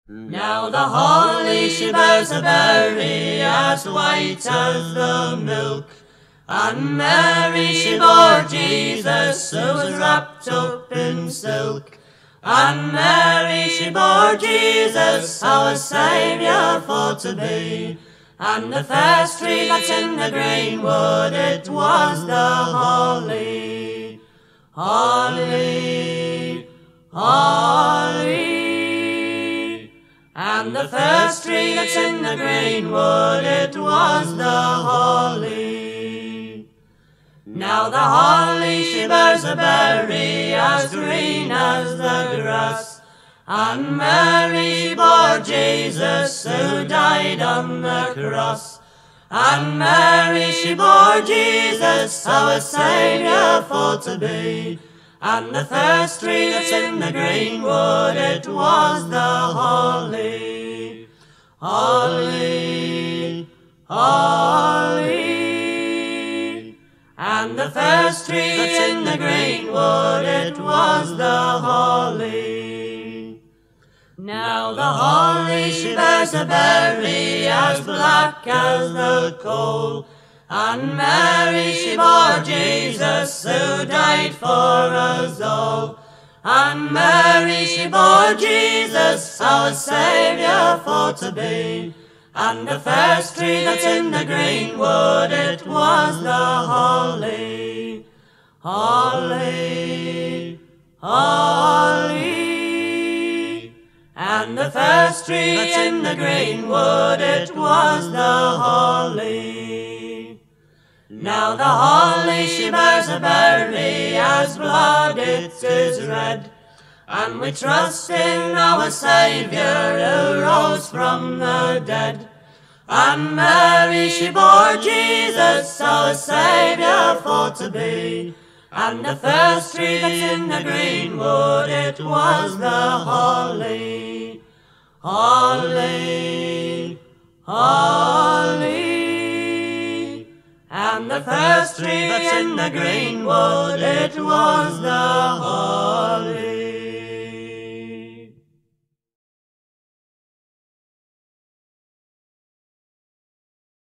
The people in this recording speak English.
Now the holly she bears a berry as white as the milk, and Mary she bore Jesus who was wrapped up in silk. And Mary she bore Jesus, our Saviour for to be. And the first tree that's in the green wood, it was the holly. Holly, holly. And the first tree that's in the green wood, it was the holly. Now the holly she bears a berry as green as the grass, and Mary she bore Jesus who died on the cross. And Mary she bore Jesus, our Saviour for to be. And the first tree that's in the green wood, it was the holly. Holly, holly. And the first tree that's in the green wood, it was the holly. Now the holly she bears a berry as black as the coal, and Mary she bore Jesus who died for us all. And Mary she bore Jesus, our Saviour for to be. And the first tree that's in the green wood, it was the holly. Holly, holly. And the first tree that's in the green wood, it was the holly. Now the holly she bears a berry as blood it is red, and we trust in our Saviour who rose from the dead. And Mary she bore Jesus, our Saviour for to be. And the first tree that's in the green wood, it was the holly. Holly, holly. And the first tree that's in the green wood, it was the